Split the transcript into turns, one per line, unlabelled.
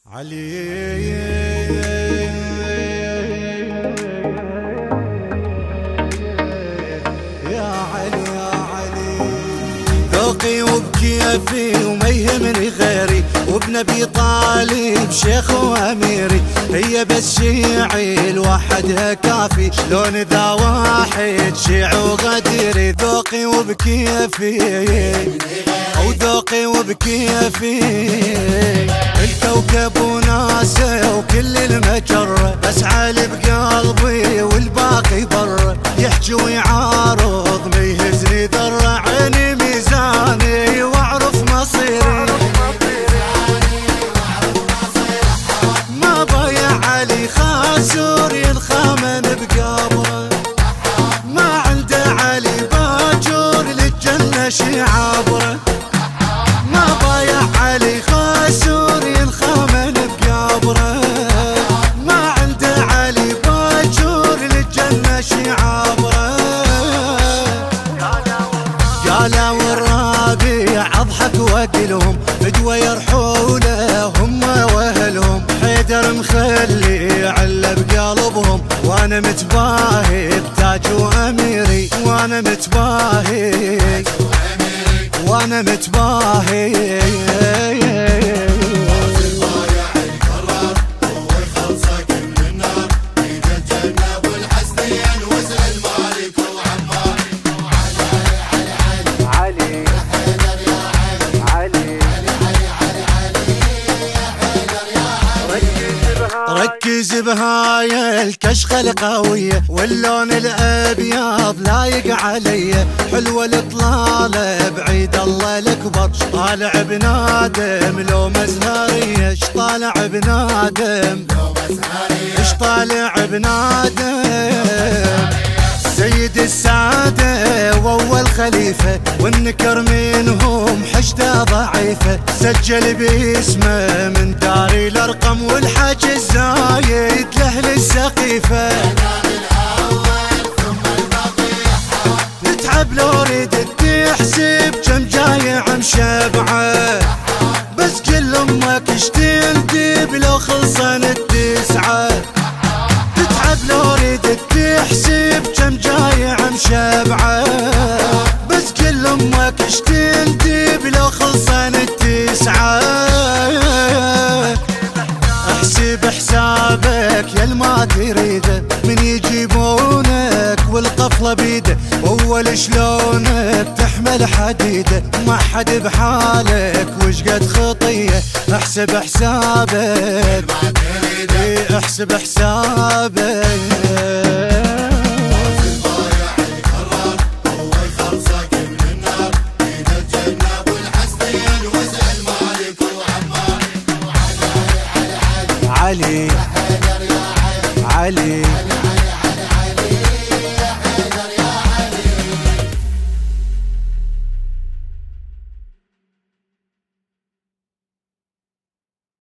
علي يا علي يا علي، ذوقي وبكيفي وما يهمني غيري، وبنبي طالب شيخ واميري، هي بس شيعي لوحدها كافي، شلون ذا واحد شيع وغديري، ذوقي وبكيفي وذوقي وبكيفي، الكوكب وناسه وكل المجرة، بس علي بقلبي والباقي برا، يحكي ويعارض ما يهزني ذرة، عيني ميزاني واعرف مصيري، ما بايع علي خاسور ينخامن بقبره، ما عنده علي باجور للجنة شي عبره، ما بايع علي خاسور ينخامن بقبره، ما عنده علي باجور للجنة شي عبره، قالوا والربيع اضحك واكلهم فدوى يرحوله هم واهلهم، حيدر مخلي عله بقلبهم، وانا متباهي بتاج واميري، وانا متباهي وانا متباهي، ركز بهاي الكشخة القوية، واللون الابيض لايق علي، حلوة الاطلالة بعيد الله الاكبر، طالع بنادم لو مزهرية، طالع بنادم اش طالع بنادم، سيد السادة واول خليفة، والنكر منهم حشده ضعيفة، سجل باسمه من داري الارقم، والحاج الزايد لاهل السقيفة، نتعب لو ردت تحسب كم جايع مشبعه، بس كل امك اش تندب لو خلصن التسعه، تتعب لو ردت تحسب كم جايع مشبعه، بس كل امك اش تندب لو خلصن التسعه، احسب حسابك يا الما تريده، من يجيبونك والقفله بيده، اول شلونك تحمل حديده، ما حد بحالك وش قد خطيه، احسب حسابك احسب حسابك، علي علي